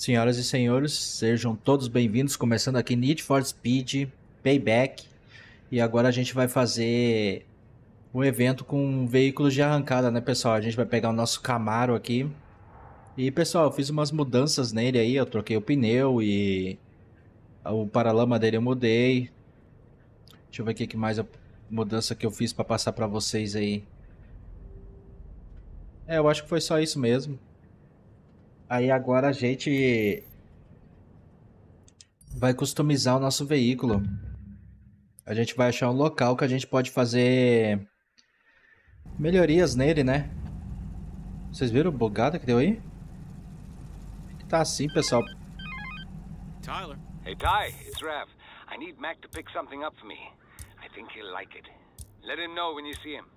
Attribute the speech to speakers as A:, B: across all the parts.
A: Senhoras e senhores, sejam todos bem-vindos. Começando aqui Need for Speed Payback. E agora a gente vai fazer um evento com veículos de arrancada, né, pessoal? A gente vai pegar o nosso Camaro aqui. E, pessoal, eu fiz umas mudanças nele aí. Eu troquei o pneu e o paralama dele eu mudei. Deixa eu ver o que mais a mudança que eu fiz para passar para vocês aí. Eu acho que foi só isso mesmo. Aí agora a gente vai customizar o nosso veículo. A gente vai achar um local que a gente pode fazer melhorias nele, né? Vocês viram o bugada que deu aí? Tá assim, pessoal.
B: Tyler.
C: Hey, Ty, it's Rav. I need Mac to pick something up for me. I think he'll like it. Let him know when you see him.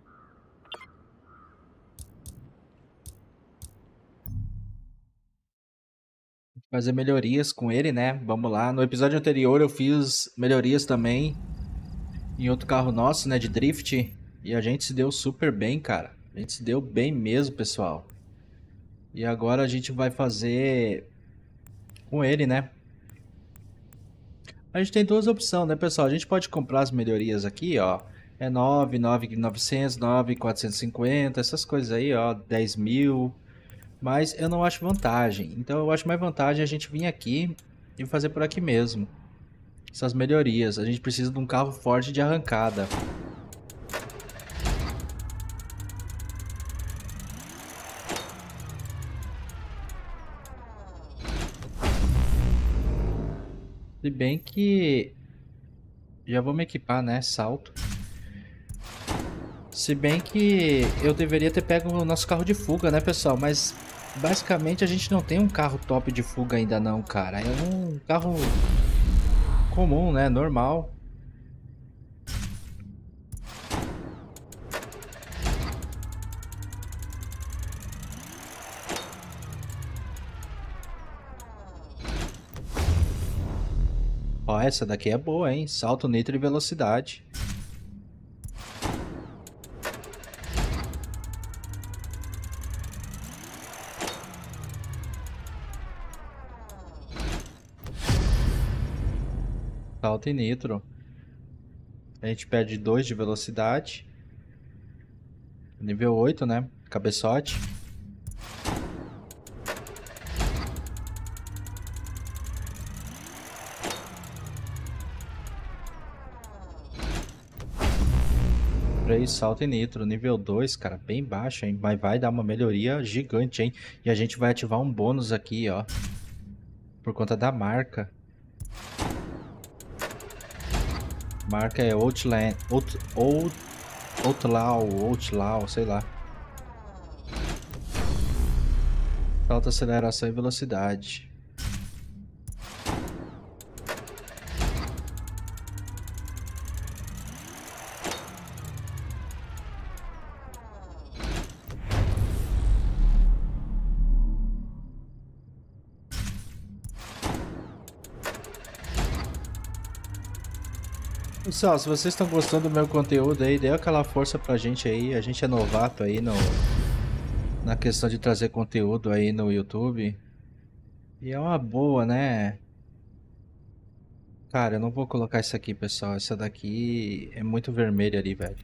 A: Fazer melhorias com ele, né? Vamos lá. No episódio anterior eu fiz melhorias também em outro carro nosso, né? De drift. E a gente se deu super bem, cara. A gente se deu bem mesmo, pessoal. E agora a gente vai fazer com ele, né? A gente tem duas opções, né, pessoal? A gente pode comprar as melhorias aqui, ó. É 9, 9.900, 9.450, essas coisas aí, ó. 10 mil. Mas eu não acho vantagem. Então eu acho mais vantagem a gente vir aqui e fazer por aqui mesmo. Essas melhorias. A gente precisa de um carro forte de arrancada. Se bem que... já vou me equipar, né? Salto. Se bem que eu deveria ter pego o nosso carro de fuga, né, pessoal? Mas basicamente a gente não tem um carro top de fuga ainda não, cara. É um carro comum, né? Normal. Ó, essa daqui é boa, hein? Salto, nitro e velocidade. Salto e nitro. A gente perde 2 de velocidade. Nível 8, né? Cabeçote. Três salto e nitro, nível 2, cara, bem baixo, hein? Mas vai dar uma melhoria gigante, hein? E a gente vai ativar um bônus aqui, ó. Por conta da marca. Marca é Outland, Outlaw, sei lá. Alta aceleração e velocidade. Pessoal, se vocês estão gostando do meu conteúdo aí, dê aquela força pra gente aí. A gente é novato aí na questão de trazer conteúdo aí no YouTube. E é uma boa, né? Cara, eu não vou colocar isso aqui, pessoal. Essa daqui é muito vermelha ali, velho.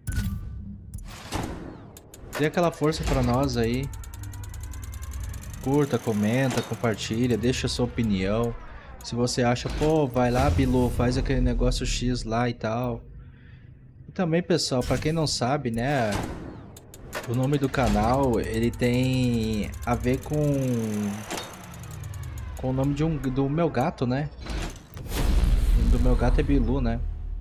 A: Dê aquela força pra nós aí. Curta, comenta, compartilha, deixa a sua opinião. Se você acha, pô, vai lá, Bilu, faz aquele negócio X lá e tal. E também, pessoal, pra quem não sabe, né? O nome do canal, ele tem a ver com o nome do meu gato, né? O nome do meu gato é Bilu, né?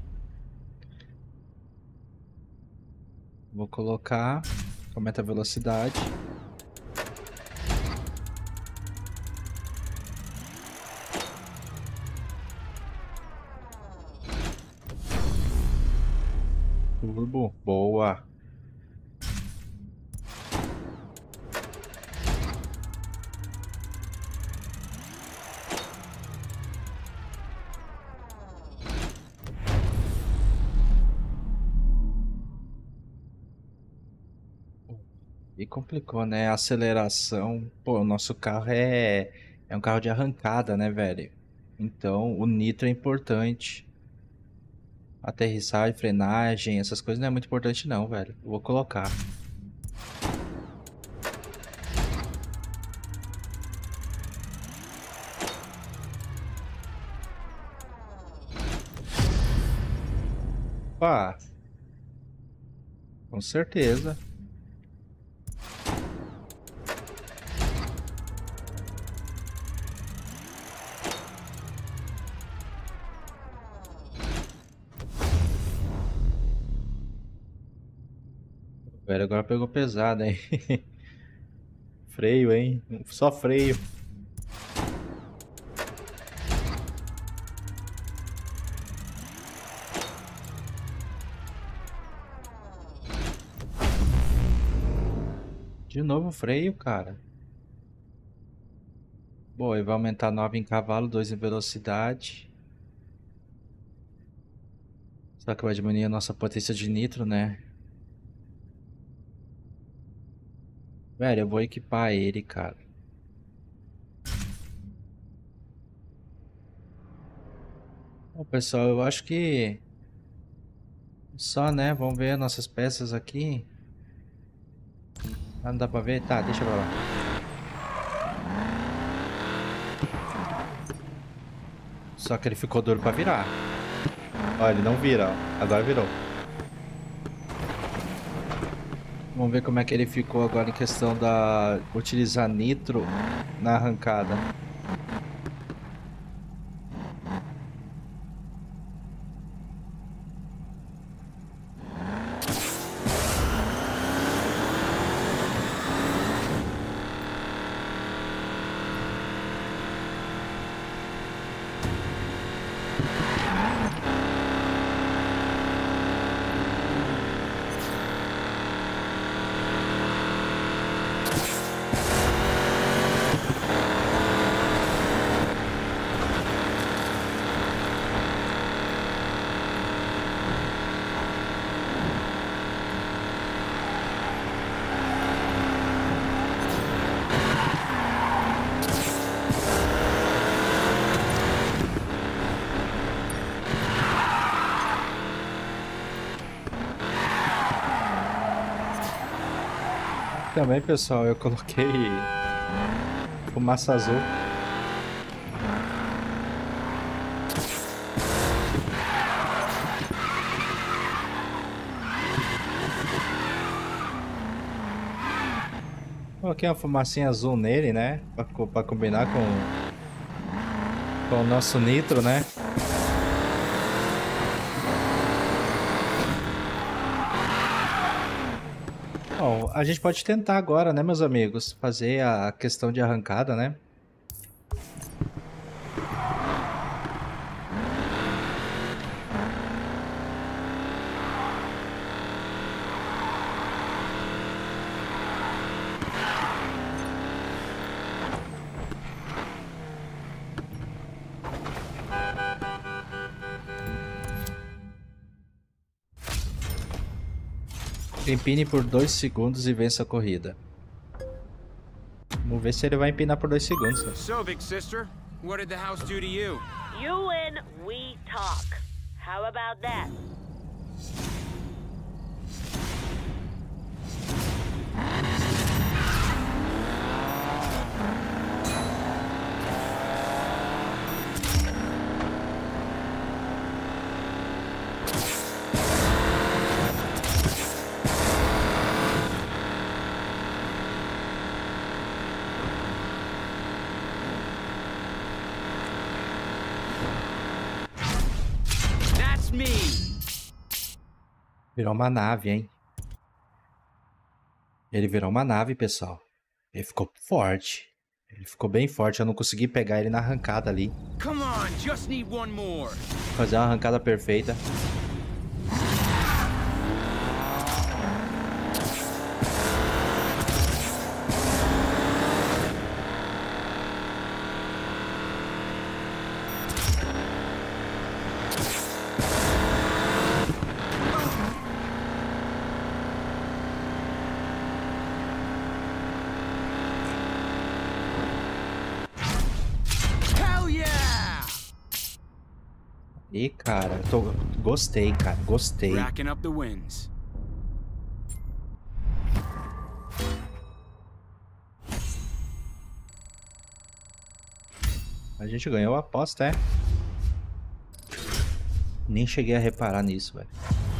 A: Vou colocar, aumenta a velocidade. Turbo, boa. E complicou, né? A aceleração. Pô, o nosso carro é É um carro de arrancada, né, velho? Então, o nitro é importante. Aterrissagem, frenagem, essas coisas não é muito importante não, velho. Eu vou colocar. Pá, com certeza. Velho, agora pegou pesado, hein? Freio, hein? Só freio. De novo freio, cara. Bom, ele vai aumentar 9 em cavalo, 2 em velocidade. Só que vai diminuir a nossa potência de nitro, né? Velho, eu vou equipar ele, cara. Bom, pessoal, eu acho que só, né? Vamos ver nossas peças aqui. Ah, não dá pra ver? Tá, deixa pra lá. Só que ele ficou duro pra virar. Ó, ele não vira, ó. Agora virou. Vamos ver como é que ele ficou agora em questão da utilizar nitro na arrancada. Também, pessoal, eu coloquei fumaça azul. Coloquei uma fumacinha azul nele, né? Pra combinar com o nosso nitro, né? Bom, a gente pode tentar agora, né, meus amigos? Fazer a questão de arrancada, né? Empine por 2 segundos e vença a corrida. Vamos ver se ele vai empinar por 2 segundos. Né?
B: So, big sister, what did the house do to you?
D: You win, we talk. How about that?
A: Virou uma nave, hein? Ele virou uma nave, pessoal. Ele ficou forte. Ele ficou bem forte. Eu não consegui pegar ele na arrancada ali.
B: Come on, just need one more.
A: Fazer uma arrancada perfeita. E cara, gostei, cara, gostei.
B: Racking up the wins.
A: A gente ganhou a aposta, é? Nem cheguei a reparar nisso, velho.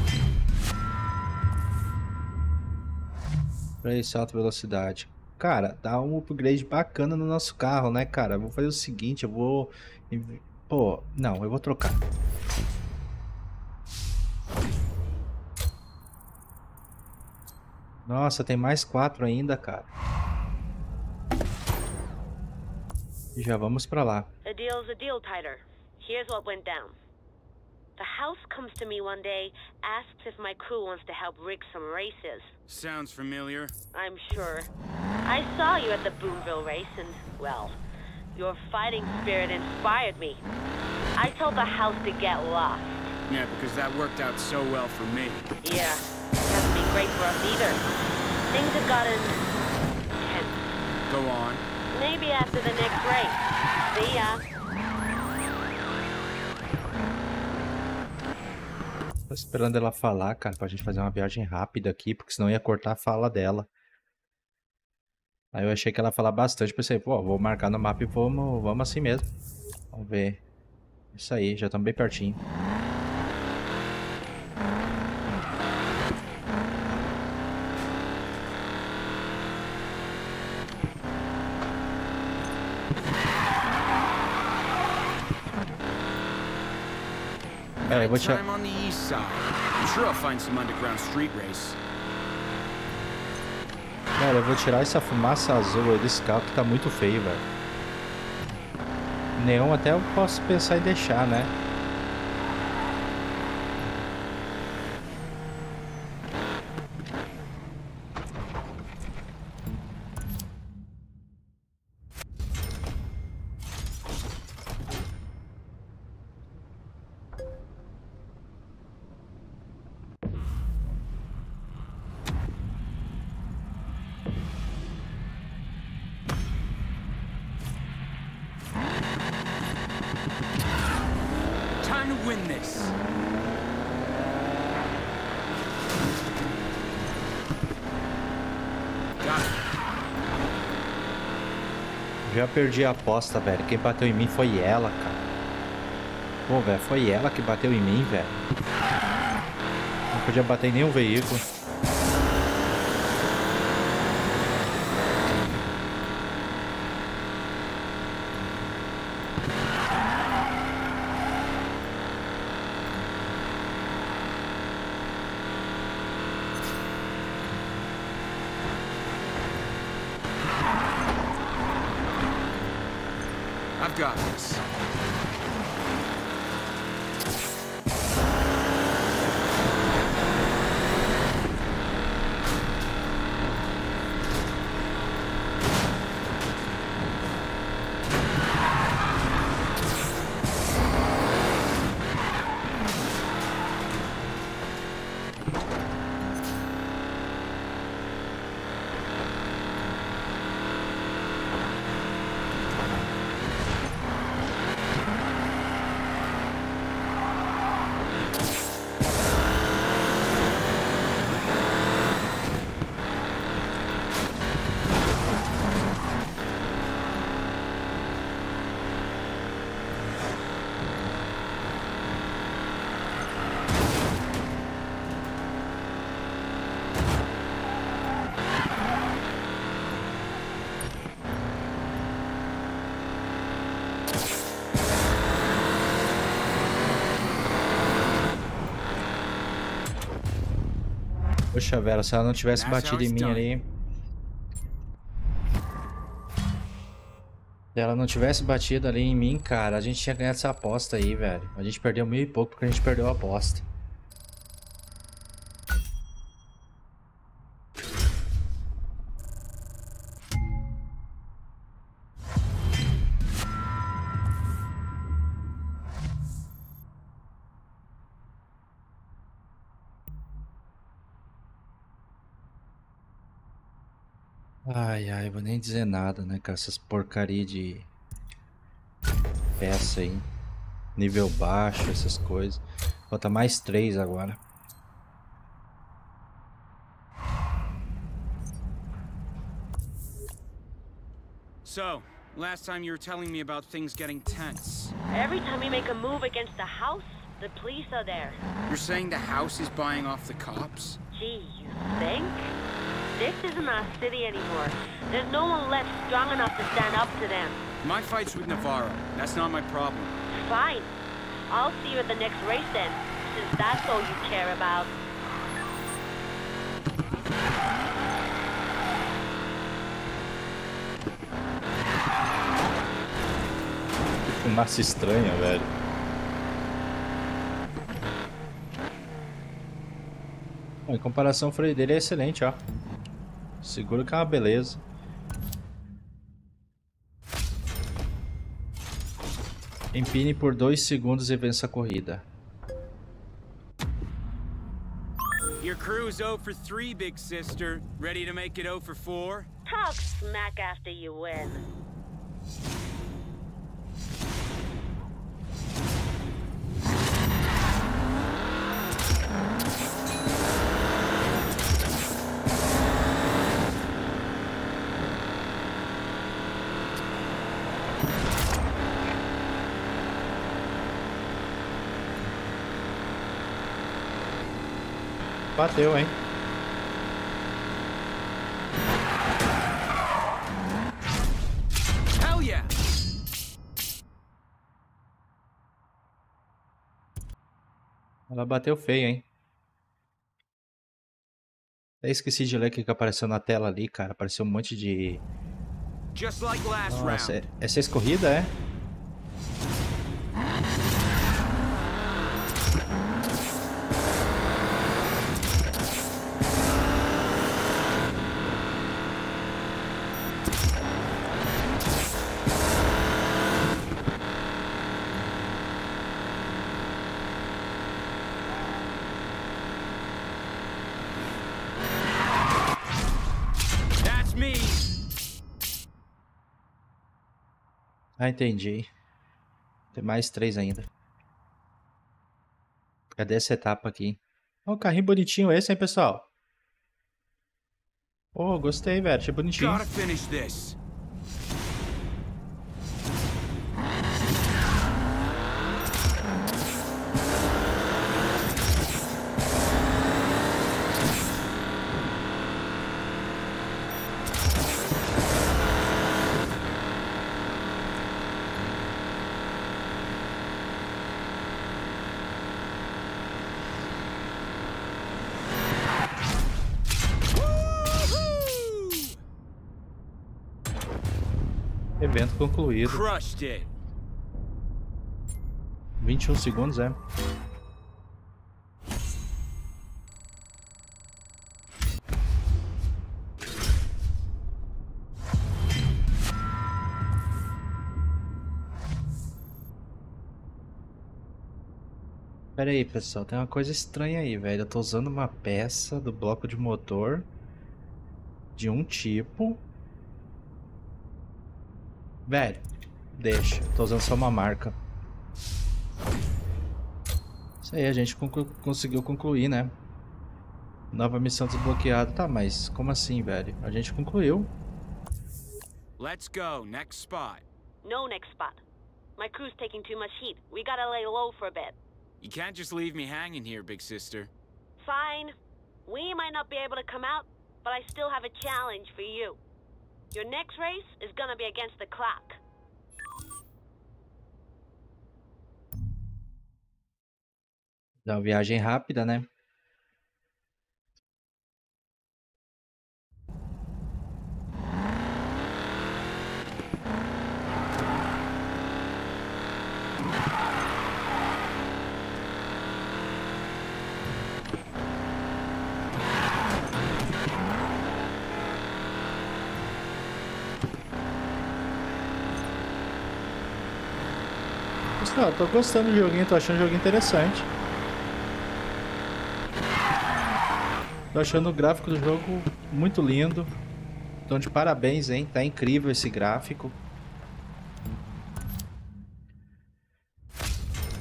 A: Preço, alta velocidade. Cara, dá um upgrade bacana no nosso carro, né, cara? Eu vou fazer o seguinte, eu vou... Pô, não, eu vou trocar. Nossa, tem mais 4 ainda, cara. E já vamos pra lá.
D: A deal's a deal, Tyler. Here's what went down. The house comes to me one day, asks if my crew wants to help rig some races.
B: Sounds familiar.
D: I'm sure. I saw you at the Boonville race and, well, your fighting spirit inspired me. I told the house to get lost.
B: Yeah, because that worked out so well for me.
D: Yeah, it hasn't been great for us either. Things have gotten tense.
B: Go on.
D: Maybe after the next race. See ya.
A: Tô esperando ela falar, cara, pra gente fazer uma viagem rápida aqui, porque senão ia cortar a fala dela. Aí eu achei que ela ia falar bastante, pensei, pô, vou marcar no mapa e vamos assim mesmo. Vamos ver. Isso aí, já estamos bem pertinho. É, eu vou tirar...
B: Time on the east side. I'm sure I'll find some underground street race.
A: Cara, eu vou tirar essa fumaça azul aí desse carro que tá muito feio, velho. Neon até eu posso pensar em deixar, né?
B: Time to win this. Got it.
A: Já perdi a aposta, velho. Quem bateu em mim foi ela, cara. Pô, velho, foi ela que bateu em mim, velho. Não podia bater em nenhum veículo.
B: I've got this.
A: Poxa, velho, se ela não tivesse batido em mim ali... Se ela não tivesse batido ali em mim, cara, a gente tinha ganhado essa aposta aí, velho. A gente perdeu 1000 e pouco porque a gente perdeu a aposta. Ai, ai, vou nem dizer nada, né, com essas porcaria de peça aí. Nível baixo, essas coisas. Falta mais 3 agora.
B: So, last time you were telling me about things getting tense.
D: Every time you make a move against the house, the police are there.
B: You're saying the house is buying off the cops?
D: Gee, you think? This isn't our city anymore. There's no one left strong enough to stand up to them.
B: My fight's with Navarro. That's not my problem.
D: Fine. I'll see you at the next race then, since that's all you care about.
A: Fumaça estranha, velho. Em comparação, o freio dele é excelente, ó. Seguro que é uma beleza. Empine por 2 segundos e vença a corrida.
B: Your crew's 0 for 3, big sister. Ready to make it 0 for 4?
D: Talk smack after you win.
A: Bateu, hein?
B: Hell yeah!
A: Ela bateu feio, hein? Até esqueci de ler o que apareceu na tela ali, cara. Apareceu um monte de...
B: Just like last
A: Nossa,
B: round.
A: essa corrida é?
B: That's me.
A: Ah, entendi. Tem mais 3 ainda. Cadê essa etapa aqui? Ó, um carrinho bonitinho esse, hein, pessoal? Pô, gostei, velho. Achei bonitinho.
B: Gotta finish this.
A: Evento concluído.
B: Crushed it.
A: 21 segundos, é. Pera aí, pessoal, tem uma coisa estranha aí, velho. Eu tô usando uma peça do bloco de motor de um tipo. Velho, deixa. Tô usando só uma marca. Isso aí, a gente conseguiu concluir, né? Nova missão desbloqueada. Tá, mas como assim, velho? A gente concluiu.
B: Let's go. Next spot.
D: No next spot. My crew's taking too much heat. We gotta lay low for a bit.
B: You can't just leave me hanging here, big sister.
D: Fine. We might not be able to come out, but I still have a challenge for you. Your next race is gonna be against the clock.
A: Dá uma viagem rápida, né? Pessoal, tô gostando do joguinho, tô achando o jogo interessante. Tô achando o gráfico do jogo muito lindo. Então de parabéns, hein? Tá incrível esse gráfico.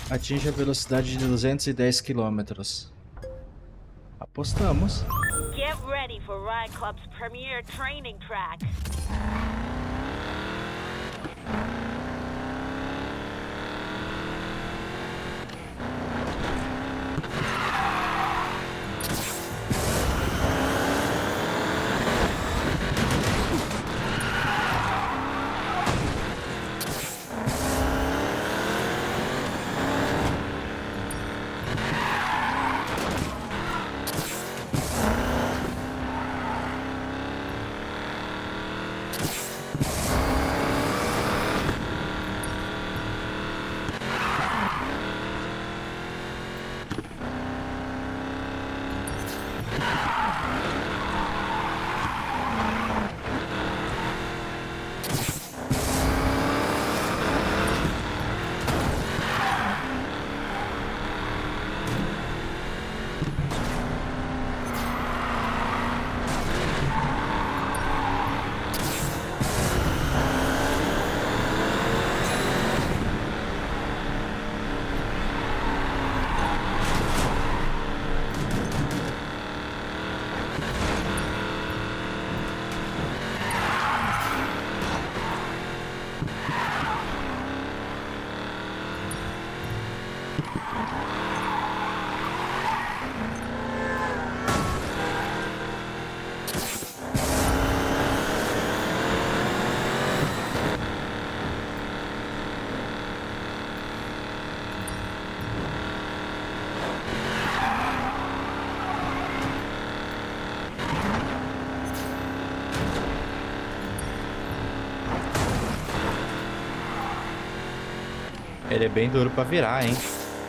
A: Atinge a velocidade de 210 quilômetros. Apostamos.
D: Get ready for Riot Club's premier training track.
A: Ele é bem duro pra virar, hein?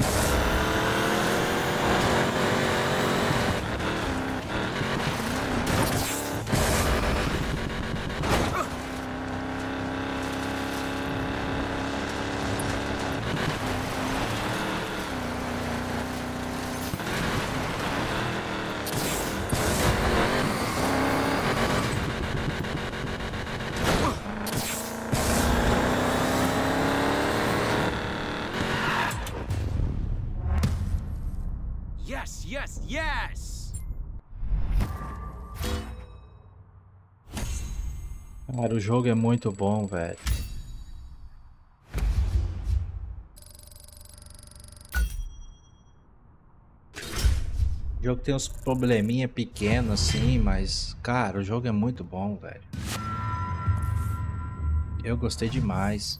B: Yes, yes, yes!
A: Cara, o jogo é muito bom, velho. O jogo tem uns probleminha pequenos assim, mas, cara, o jogo é muito bom, velho. Eu gostei demais.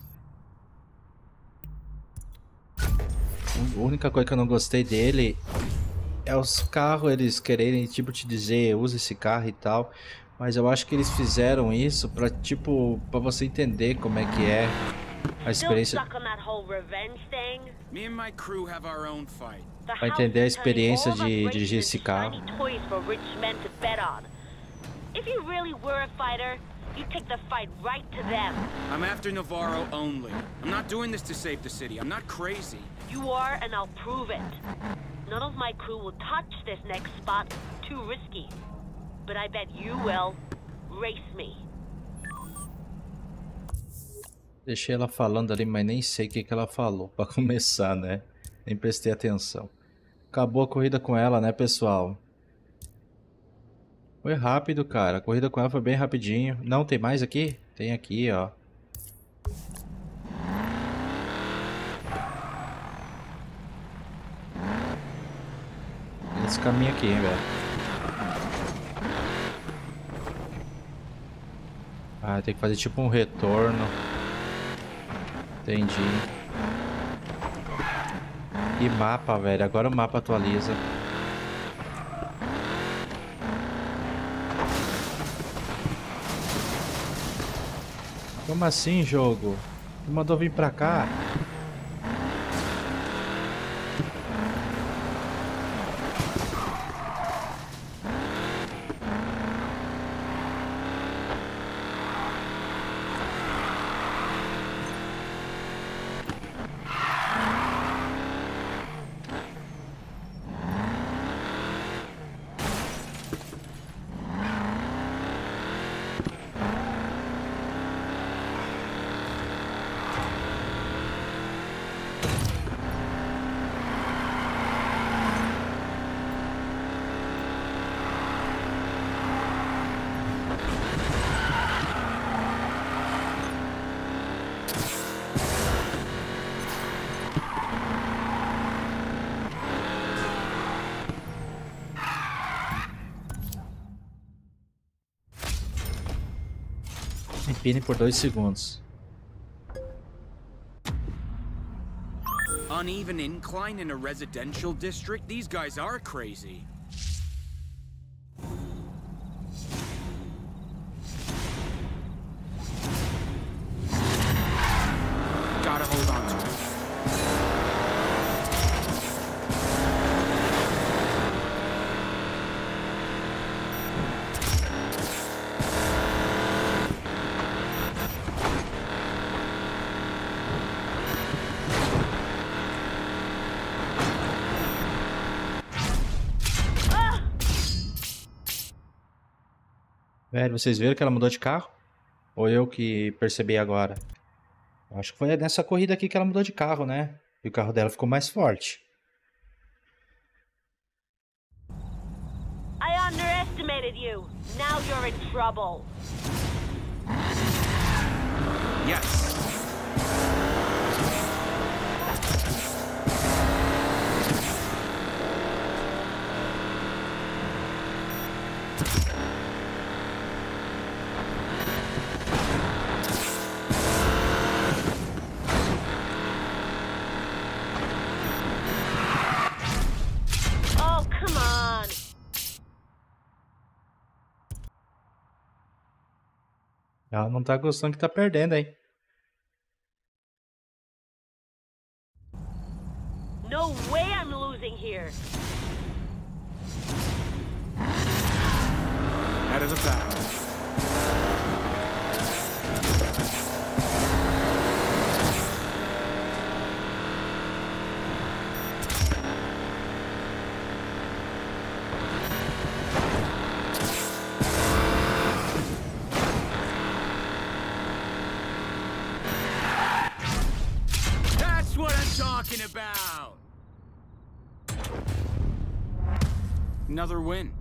A: A única coisa que eu não gostei dele é os carros, eles quererem, tipo, te dizer, usa esse carro e tal. Mas eu acho que eles fizeram isso pra, tipo, pra você entender como é que é a experiência.
B: Me and my crew have our own fight.
A: Pra entender a experiência de dirigir esse carro.
D: If you really were a fighter, you take the fight right to them.
B: I'm after Navarro only. I'm not doing this to save the city. I'm not crazy.
D: You are, and I'll prove it. None of my crew will touch this next spot. Too risky. But I bet you will. Race me.
A: Deixei ela falando ali, mas nem sei o que ela falou pra começar, né? Nem prestei atenção. Acabou a corrida com ela, né, pessoal? Foi rápido, cara. A corrida com ela foi bem rapidinho. Não, tem mais aqui? Tem aqui, ó. Esse caminho aqui, hein, velho. Ah, tem que fazer tipo um retorno. Entendi. E mapa, velho. Agora o mapa atualiza. Como assim, jogo? Tu mandou vir pra cá? Spinning por 2 segundos.
B: Uneven incline in a residential district? These guys are crazy. Gotta hold on to it.
A: Velho, vocês viram que ela mudou de carro? Ou eu que percebi agora? Acho que foi nessa corrida aqui que ela mudou de carro, né? E o carro dela ficou mais forte.
D: I underestimated you. Now you're in trouble.
B: Yes.
D: Oh, come on.
A: Ela não tá gostando que tá perdendo, hein?
D: No way I'm losing here.
B: Out of the battle. That's what I'm talking about. Another win.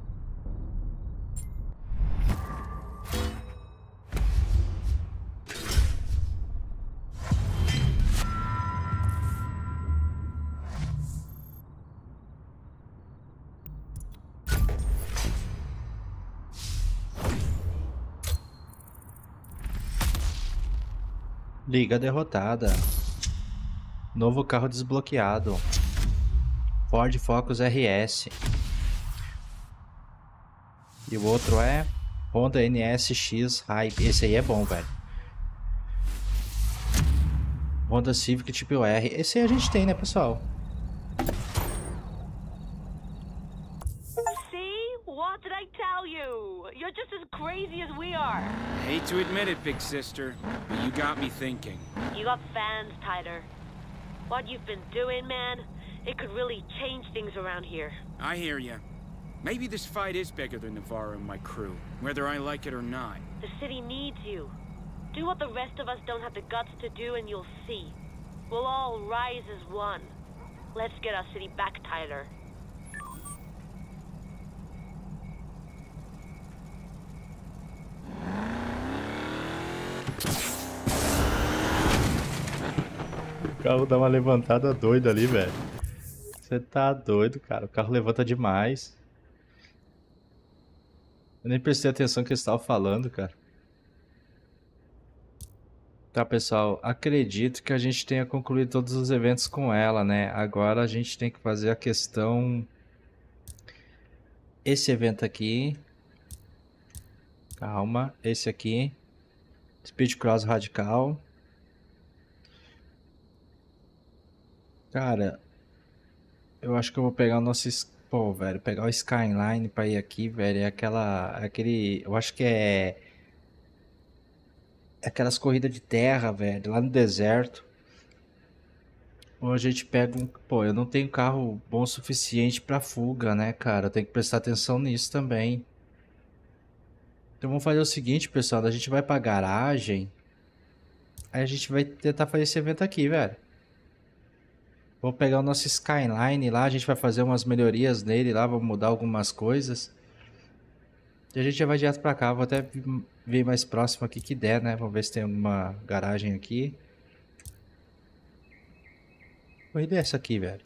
A: Liga derrotada. Novo carro desbloqueado. Ford Focus RS. E o outro é Honda NSX Hype. Esse aí é bom, velho. Honda Civic Tipo R. Esse aí a gente tem, né, pessoal?
D: See? What did I tell you? You're just as crazy as we are.
B: Hate to admit it, big sister, but you got me thinking.
D: You got fans, Tyler. What you've been doing, man, it could really change things around here.
B: I hear ya. Maybe this fight is bigger than Navarro and my crew, whether I like it or not.
D: The city needs you. Do what the rest of us don't have the guts to do and you'll see. We'll all rise as one. Let's get our city back, Tyler.
A: O carro dá uma levantada doida ali, velho. Você tá doido, cara. O carro levanta demais. Eu nem prestei atenção no que eles estavam falando, cara. Tá, pessoal. Acredito que a gente tenha concluído todos os eventos com ela, né? Agora a gente tem que fazer a questão... Esse evento aqui. Calma. Esse aqui. Speed Cross Radical. Cara, eu acho que eu vou pegar o nosso... Pô, velho, pegar o Skyline pra ir aqui, velho. É aquele... Eu acho que é... Aquelas corridas de terra, velho, lá no deserto. Ou a gente pega um... Pô, eu não tenho carro bom o suficiente pra fuga, né, cara? Eu tenho que prestar atenção nisso também. Então vamos fazer o seguinte, pessoal. A gente vai pra garagem. Aí a gente vai tentar fazer esse evento aqui, velho. Vou pegar o nosso Skyline lá. A gente vai fazer umas melhorias nele lá. Vamos mudar algumas coisas. E a gente já vai direto pra cá. Vou até ver mais próximo aqui que der, né? Vamos ver se tem alguma garagem aqui. Corrida é essa aqui, velho.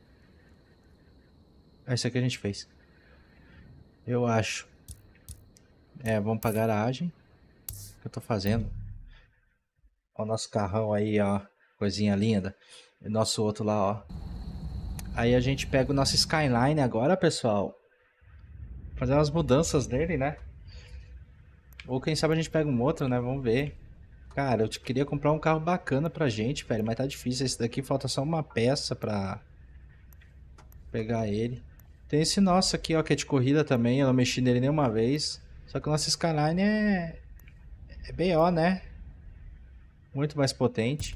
A: Essa aqui a gente fez. Eu acho. É, vamos pra garagem. que eu tô fazendo? Ó, o nosso carrão aí, ó. Coisinha linda. E nosso outro lá, ó. Aí a gente pega o nosso Skyline agora, pessoal. Fazer umas mudanças nele, né? Ou quem sabe a gente pega um outro, né? Vamos ver. Cara, eu queria comprar um carro bacana pra gente, velho. Mas tá difícil. Esse daqui falta só uma peça pra pegar ele. Tem esse nosso aqui, ó, que é de corrida também. Eu não mexi nele nenhuma vez. Só que o nosso Skyline é BO, né? Muito mais potente.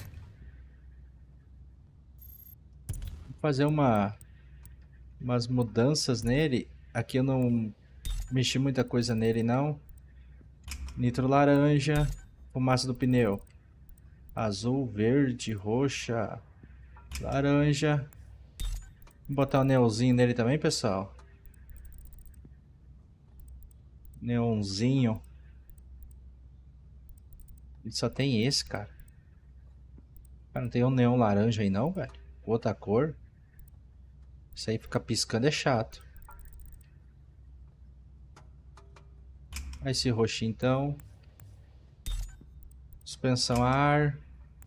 A: Vou fazer umas mudanças nele. Aqui eu não mexi muita coisa nele, não. Nitro laranja. Fumaça do pneu. Azul, verde, roxa, laranja. Vou botar o neonzinho nele também, pessoal. Neonzinho. Ele só tem esse, cara. Cara, não tem um neon laranja aí não, velho? Outra cor. Isso aí fica piscando é chato. Esse roxinho então. Suspensão a ar.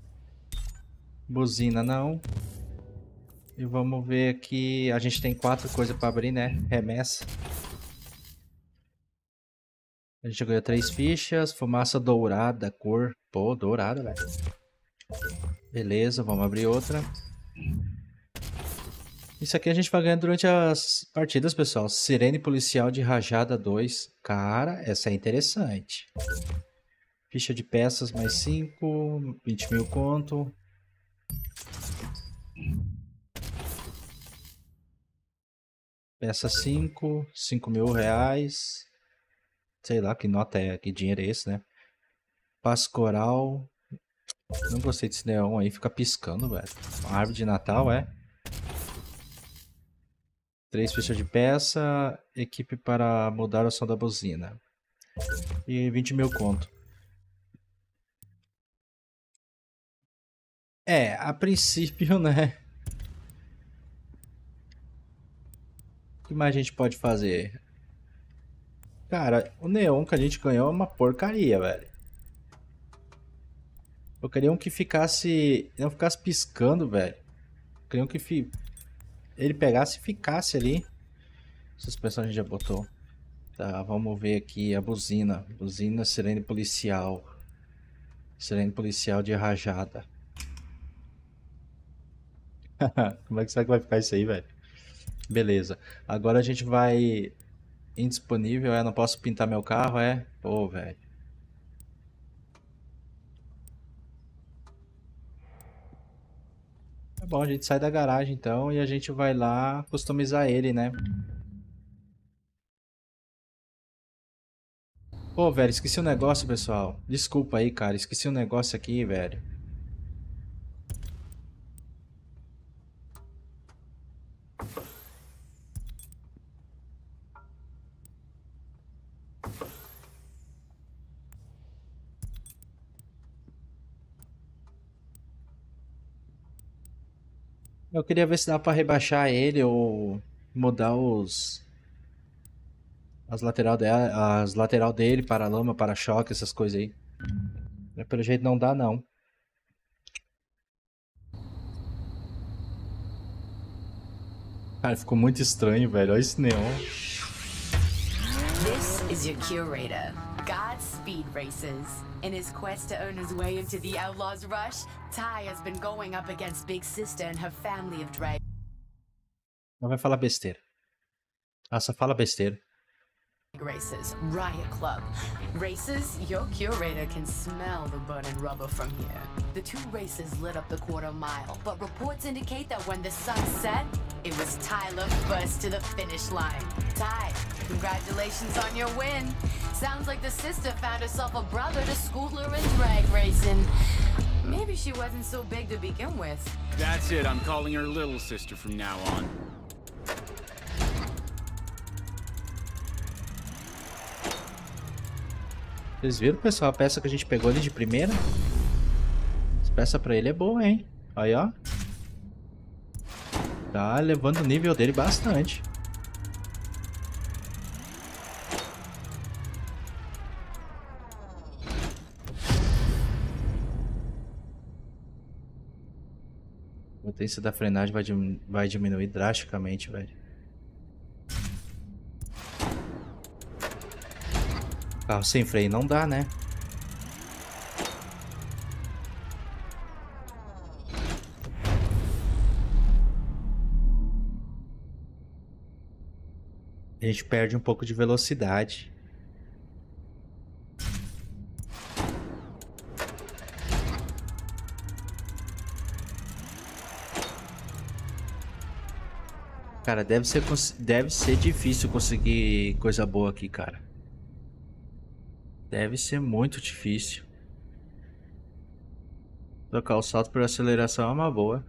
A: Buzina não. E vamos ver aqui. A gente tem 4 coisas para abrir, né? Remessa. A gente ganhou 3 fichas. Fumaça dourada, cor. Pô, dourada, velho. Beleza, vamos abrir outra. Isso aqui a gente vai ganhando durante as partidas, pessoal. Sirene policial de rajada 2. Cara, essa é interessante. Ficha de peças mais 5. 20 mil conto. Peça 5. 5 mil reais. Sei lá que nota é, que dinheiro é esse, né? Passo coral. Não gostei desse neon aí, fica piscando, velho. Uma árvore de Natal, é? 3 fichas de peça. Equipe para mudar o som da buzina. E 20 mil conto. É, a princípio, né? O que mais a gente pode fazer? Cara, o neon que a gente ganhou é uma porcaria, velho. Eu queria um que ficasse... não ficasse piscando, velho. Eu queria um que ele pegasse e ficasse ali. Suspensão a gente já botou. Tá, vamos ver aqui a buzina. Buzina, sirene policial. Sirene policial de rajada. Como é que será que vai ficar isso aí, velho? Beleza. Agora a gente vai... indisponível, não posso pintar meu carro, é? Pô, velho. Tá bom, a gente sai da garagem então e a gente vai lá customizar ele, né? Pô, velho, esqueci um negócio, pessoal. Desculpa aí, cara, esqueci um negócio aqui, velho. Eu queria ver se dá pra rebaixar ele ou mudar as lateral dele, para-lama, para-choque, essas coisas aí. Mas pelo jeito não dá, não. Cara, ficou muito estranho, velho. Olha esse neon.
E: This is your curator, Godspeed Races. In his quest to earn his way into the Outlaws Rush, Ty has been going up against Big Sister and her family of drag
A: Não vai falar besteira. Ah, só fala besteira.
E: races, Riot Club. Races, your curator can smell the burning rubber from here. The 2 races lit up the quarter mile, but reports indicate that when the sun set, it was Tyler first to the finish line. Ty, congratulations on your win. Sounds like the sister found herself a brother to school her in drag racing. Maybe she wasn't so big to begin with.
B: That's it, I'm calling her little sister from now on.
A: Vocês viram, pessoal, a peça que a gente pegou ali de primeira? Essa peça pra ele é boa, hein? Aí, ó. Tá levando o nível dele bastante. potência da frenagem vai diminuir drasticamente, velho. Carro sem freio não dá, né? A gente perde um pouco de velocidade. Cara, deve ser difícil conseguir coisa boa aqui, cara. Deve ser muito difícil. Trocar o salto por aceleração é uma boa.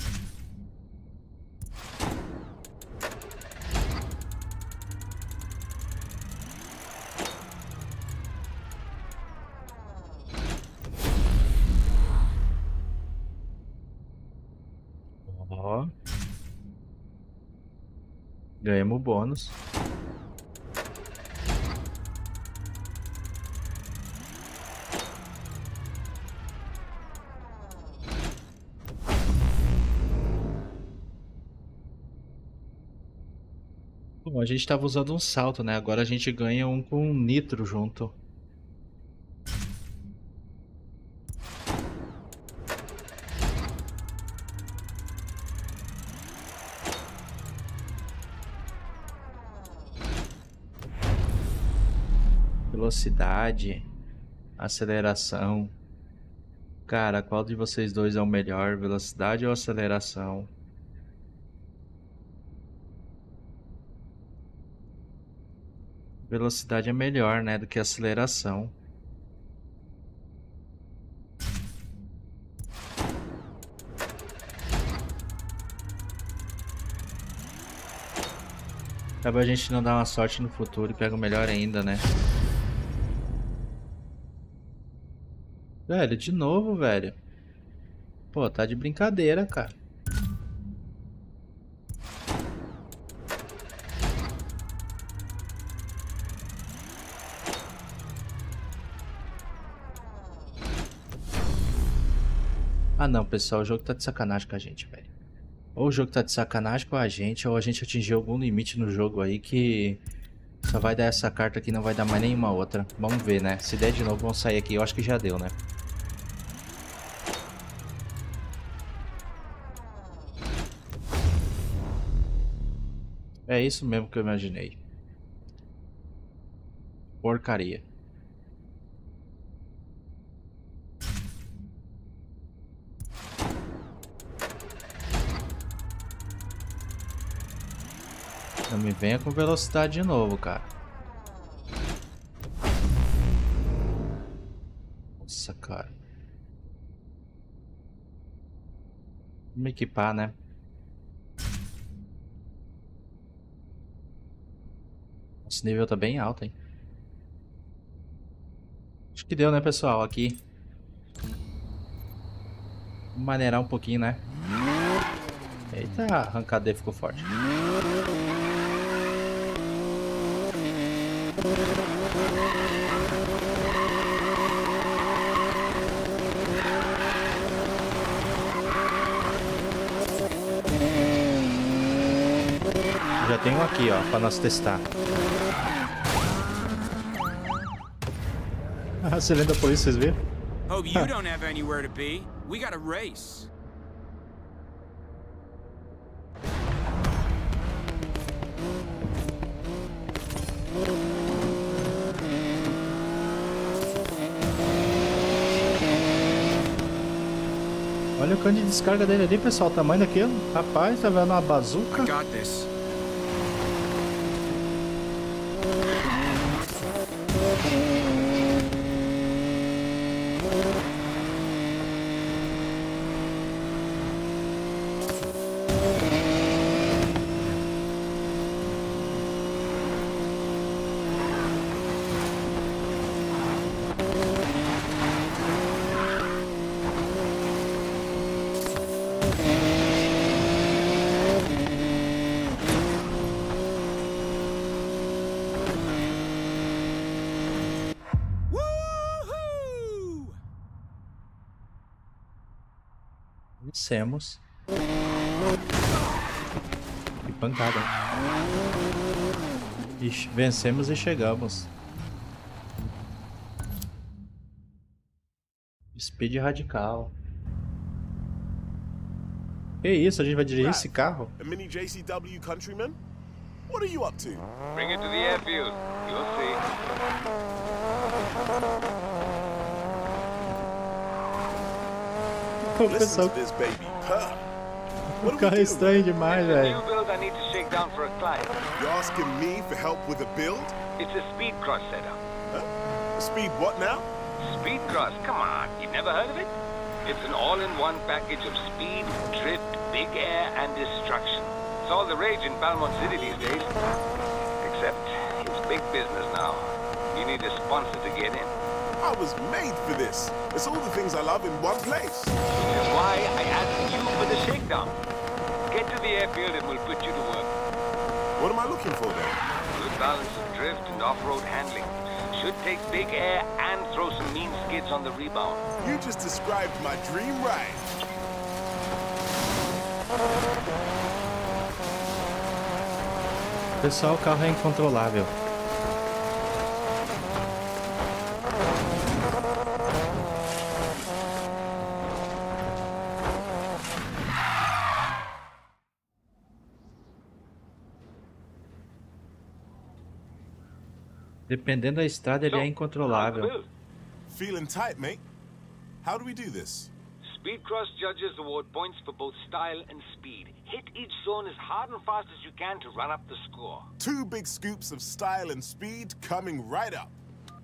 A: Ó. Ganhamos o bônus. Bom, a gente estava usando um salto, né? Agora a gente ganha um com nitro junto. Velocidade, aceleração. Cara, qual de vocês dois é o melhor? Velocidade ou aceleração? Velocidade é melhor, né, do que aceleração. Cabe a gente não dar uma sorte no futuro e pega o melhor ainda, né? Velho, de novo, velho. Pô, tá de brincadeira, cara. Ah não, pessoal, o jogo tá de sacanagem com a gente, velho. Ou o jogo tá de sacanagem com a gente, ou a gente atingiu algum limite no jogo aí que só vai dar essa carta aqui e não vai dar mais nenhuma outra. Vamos ver, né? Se der de novo, vamos sair aqui. Eu acho que já deu, né? É isso mesmo que eu imaginei. Porcaria. Não me venha com velocidade de novo, cara. Nossa, cara. Vamos me equipar, né? Esse nível tá bem alto, hein? Acho que deu, né, pessoal? Aqui. Vamos maneirar um pouquinho, né? Eita, a arrancada dele ficou forte. Já tenho aqui, ó, pra nós testar. A sirene da polícia, vocês viram?
B: Hope you don't have anywhere to be. We got a race.
A: Olha o cano de descarga dele ali, pessoal. O tamanho daquilo. Rapaz, tá vendo uma bazuca?
B: I got this.
A: Vencemos. pancada. Ixi, vencemos e chegamos. Speed radical. Que isso, a gente vai dirigir esse carro?
F: A mini JCW Countryman? What are you up to?
C: Bring it to the airfield. You'll see.
A: O
F: Listen
A: pessoal,
F: to this baby purr.
A: o carro é estranho demais,
C: New
A: velho.
C: build I need to shake down for a client.
F: You're asking me for help with a build?
C: It's a speed cross setup.
F: Huh? Speed what now?
C: Speed cross, come on. You've never heard of it? It's an all-in-one package of speed, drift, big air, and destruction. It's all the rage in Balmont City these days. Except it's big business now. You need a sponsor to get in.
F: I was made for this. It's all the things I love in one place.
C: Which is why I asked you for the shakedown. Get to the airfield and we'll put you to work.
F: What am I looking for then?
C: Good balance of drift and off-road handling. Should take big air and throw some mean skids on the rebound.
F: You just described my dream ride.
A: Pessoal, o carro é incontrolável. Dependendo da estrada, ele é incontrolável.
F: Feeling tight, mate. How do we do this?
C: Speed Cross judges award points for both style and speed. Hit each zone as hard and fast as you can to run up the score.
F: 2 big scoops of style and speed coming right up.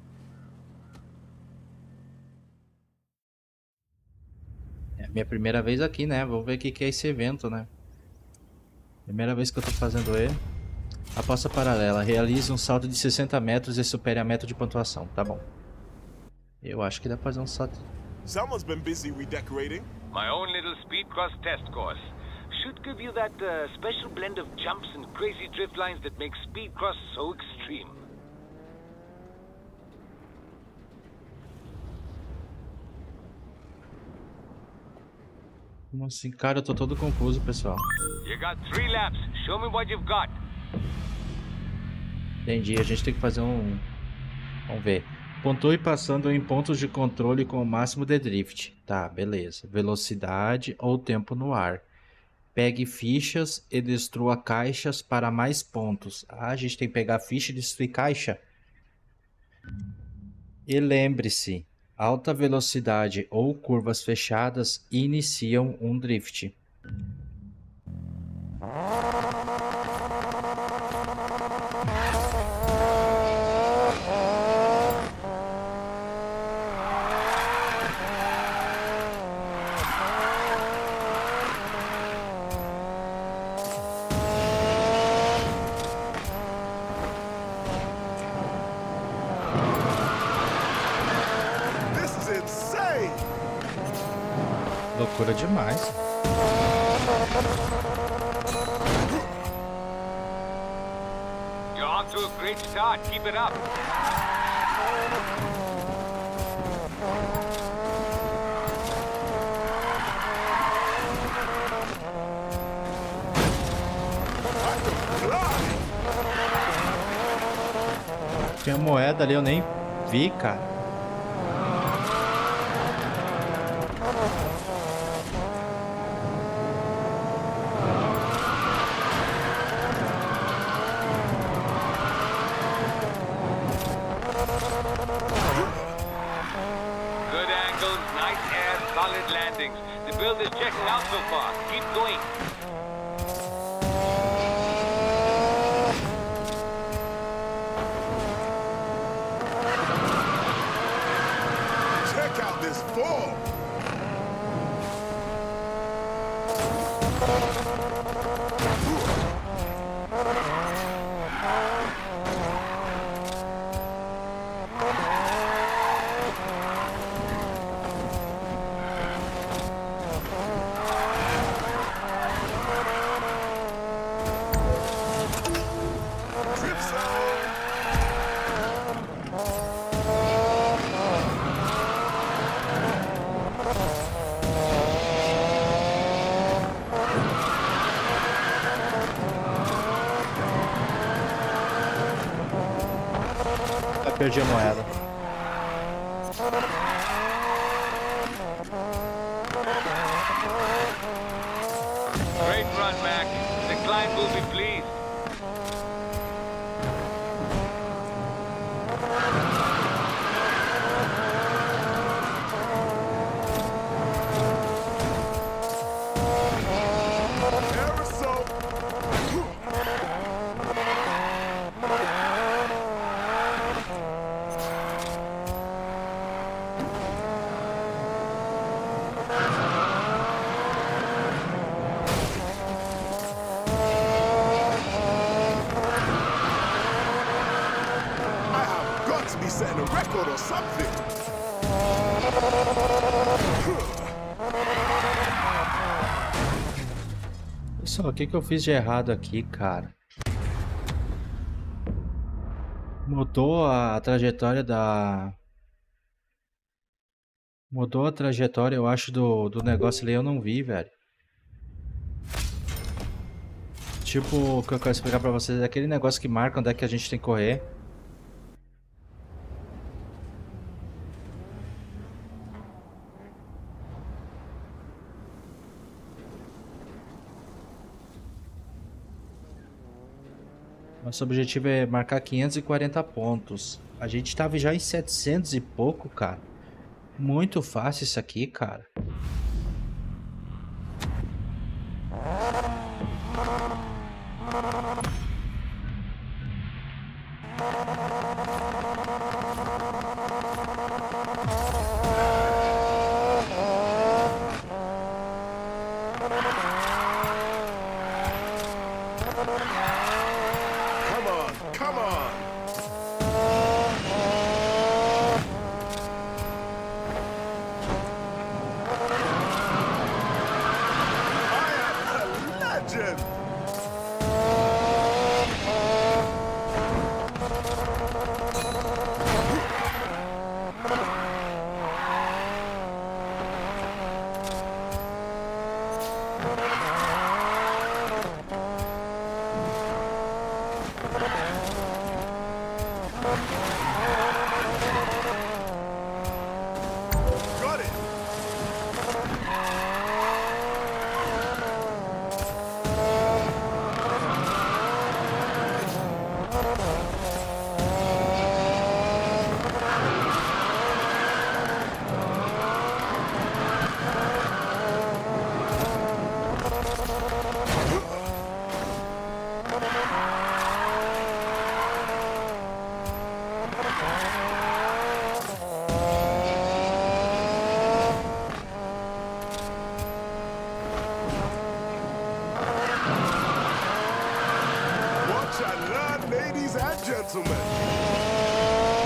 A: É a minha primeira vez aqui, né? Vamos ver o que é esse evento, né? Primeira vez que eu tô fazendo ele. Aposta paralela. Realize um salto de 60 metros e supere a meta de pontuação. Tá bom. Eu acho que dá pra fazer um salto.
F: Someone's been busy redecorating.
C: My own little Speed Cross test course. Should give you that special blend of jumps and crazy drift lines that make Speed Cross so extreme.
A: Como assim? Cara, eu tô todo confuso, pessoal.
C: You got 3 laps. Show me what you've got.
A: Entendi, a gente tem que fazer um... Vamos ver. Pontue passando em pontos de controle com o máximo de drift. Tá, beleza. Velocidade ou tempo no ar. Pegue fichas e destrua caixas para mais pontos. Ah, a gente tem que pegar ficha e destruir caixa. E lembre-se, alta velocidade ou curvas fechadas iniciam um drift. Loucura demais.
C: You're off to a great start. Keep it up.
A: Tinha moeda ali, eu nem vi, cara.
C: The build is checking out so far. Keep going.
F: Check out this form.
A: Perdi a moeda.
C: Great run, Mac. The client will be pleased.
F: Aerosol. I have got to be setting a record or something.
A: Pessoal, o que eu fiz de errado aqui, cara? Mudou a trajetória da... Mudou a trajetória, eu acho, do negócio ali, eu não vi, velho. Tipo, o que eu quero explicar pra vocês é aquele negócio que marca onde é que a gente tem que correr. Nosso objetivo é marcar 540 pontos. A gente tava já em 700 e pouco, cara. Muito fácil isso aqui, cara.
F: Come on, come on. I am a legend. Got it. Watch and learn, ladies and gentlemen.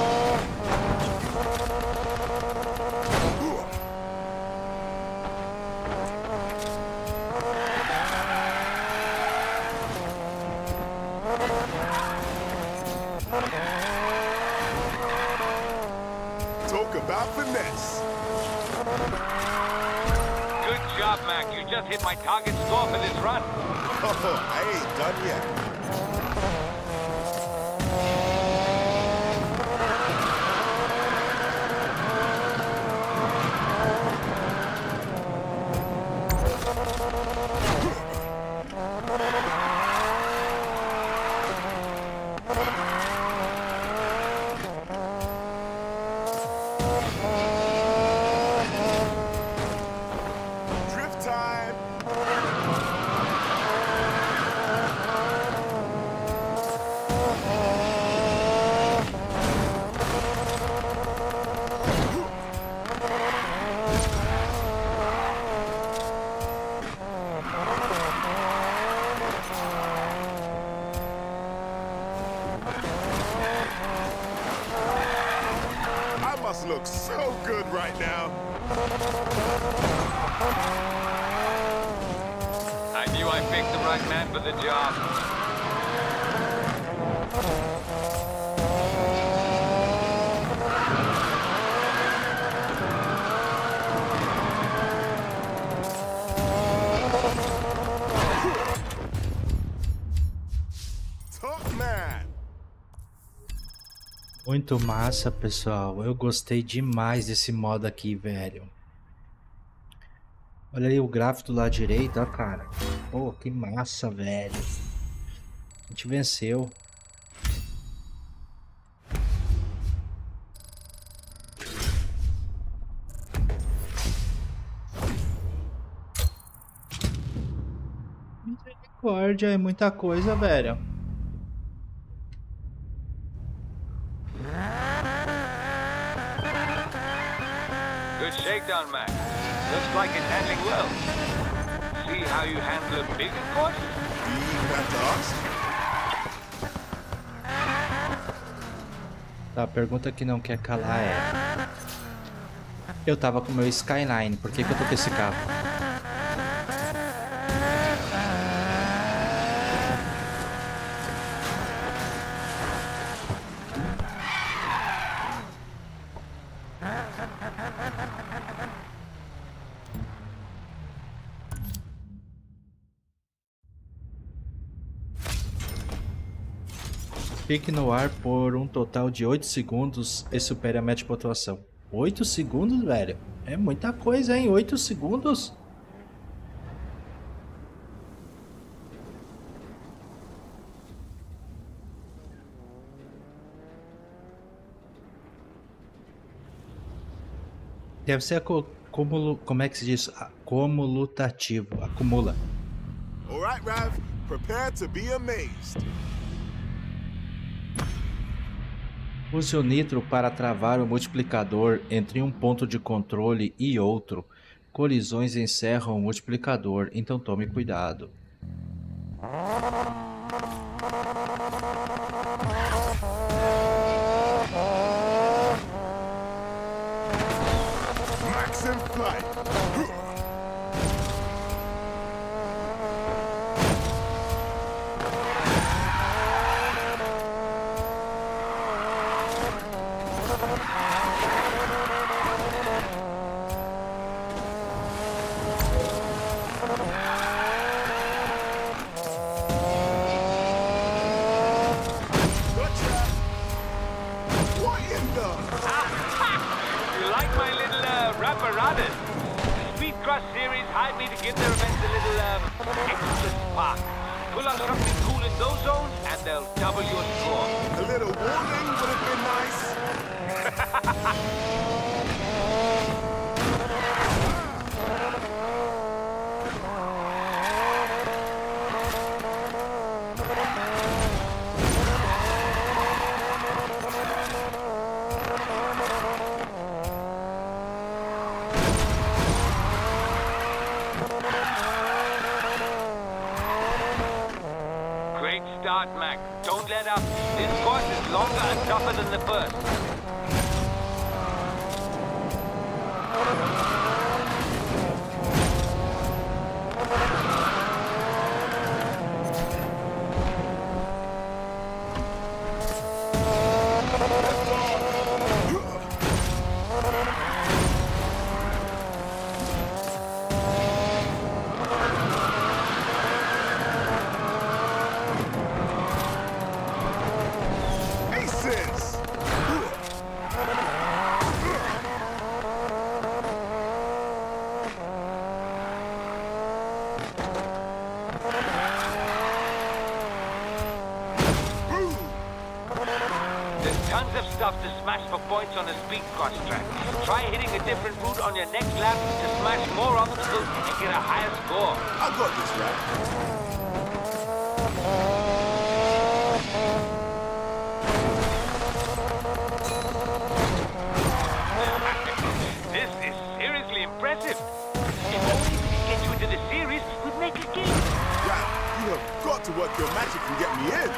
F: Talk about finesse.
C: Good job, Mac. You just hit my target score for this run.
F: Oh, I ain't done yet. Drift time. I must look so good right now.
C: I knew I picked the right man for the job.
F: Top man.
A: Muito massa, pessoal. Eu gostei demais desse modo aqui, velho. Olha aí o gráfico do lado direito, ó, cara. Pô, que massa, velho. A gente venceu. Misericórdia, é muita coisa, velho.
C: Good shakedown, Mac. Looks like it's handling well. See how you handle a big course?
F: Do you even have to ask?
A: Tá, a pergunta que não quer calar é... Eu tava com o meu Skyline, por que que eu tô com esse carro? Fique no ar por um total de 8 segundos e supere a média de pontuação. 8 segundos, velho? É muita coisa, hein? 8 segundos? Deve ser como é que se diz? Comulativo. Acumula.
F: All right, Rav. Prepare to be amazed.
A: Use o nitro para travar o multiplicador entre um ponto de controle e outro. Colisões encerram o multiplicador, então tome cuidado.
F: Max in flight.
C: Mac. Don't let up. This course is longer and tougher than the first. On a speed course track. Try hitting a different route on your next lap to smash more obstacles and get a higher score.
F: I got this, Rap.
C: This is seriously impressive. If only we could get you into the series, we'd make a game.
F: Rap, you have got to work your magic and get me in.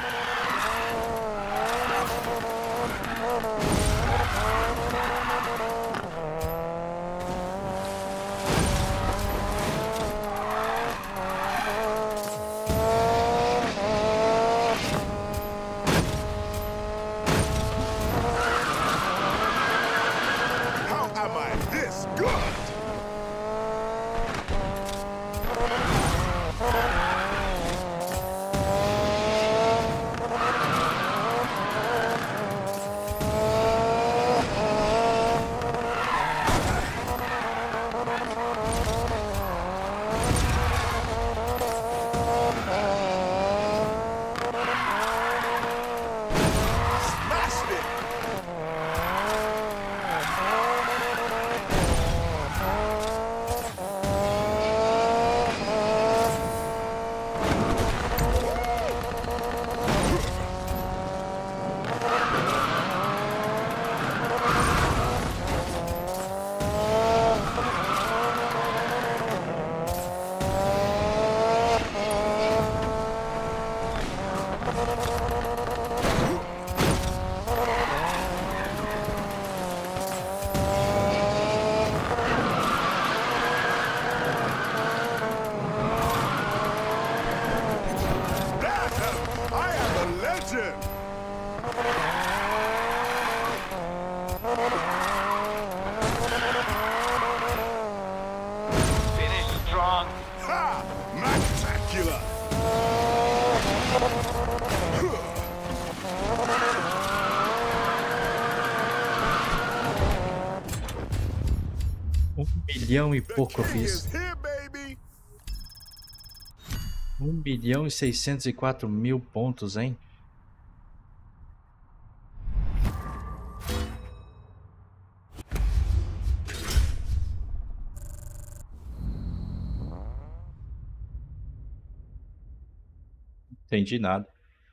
F: Dracula!
A: Bilhão e pouco eu fiz.
F: Here, baby!
A: 1.604.000 pontos, hein? Entendi nada.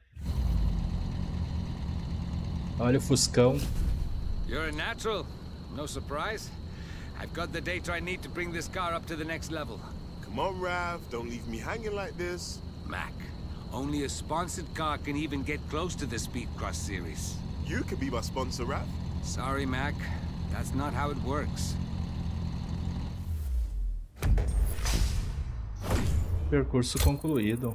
A: Olha o Fuscão.
C: You're a natural. No surprise. I've got the data I need to bring this car up to the next level.
F: Come on, Rav, don't leave me hanging like this.
C: Mac, only a sponsored car can even get close to the Speed Cross series.
F: You could be my sponsor, Rav.
C: Sorry, Mac. That's not how it works.
A: Percurso concluído.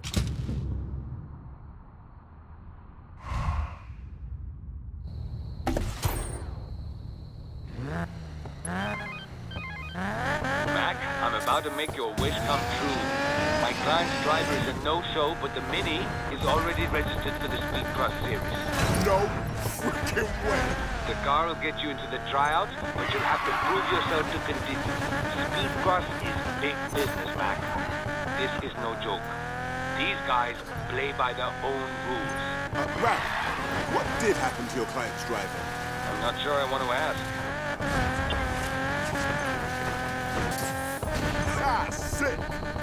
C: Mac, I'm about to make your wish come true. My client's driver is a no-show, but the Mini is already registered for the Speed Cross series.
F: No freaking way.
C: The car will get you into the tryouts, but you'll have to prove yourself to continue. Speed Cross is big business, Mac. This is no joke. These guys play by their own rules.
F: Rav, what did happen to your client's driver?
C: I'm not sure I want to ask.
F: Ah, sick!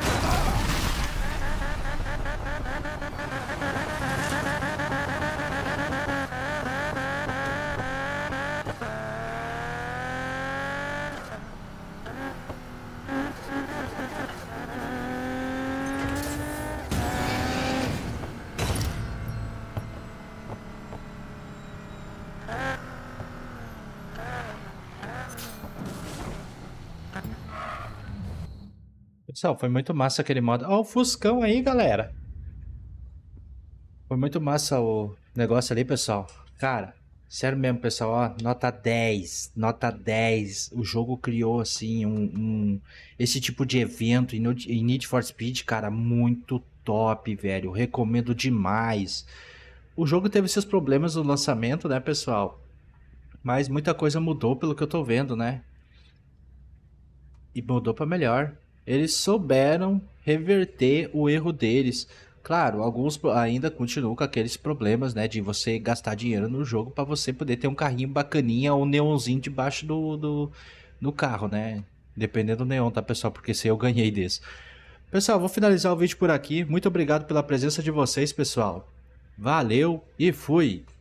A: Pessoal, foi muito massa aquele modo. Ó, o Fuscão aí, galera. Foi muito massa o negócio ali, pessoal. Cara, sério mesmo, pessoal. Ó, nota 10. Nota 10. O jogo criou, assim, esse tipo de evento em Need for Speed, cara, muito top, velho. Recomendo demais. O jogo teve seus problemas no lançamento, né, pessoal? Mas muita coisa mudou pelo que eu tô vendo, né? E mudou pra melhor. Eles souberam reverter o erro deles. Claro, alguns ainda continuam com aqueles problemas, né? De você gastar dinheiro no jogo para você poder ter um carrinho bacaninha ou um neonzinho debaixo do carro, né? Dependendo do neon, tá, pessoal? Porque esse eu ganhei desse. Pessoal, vou finalizar o vídeo por aqui. Muito obrigado pela presença de vocês, pessoal. Valeu e fui!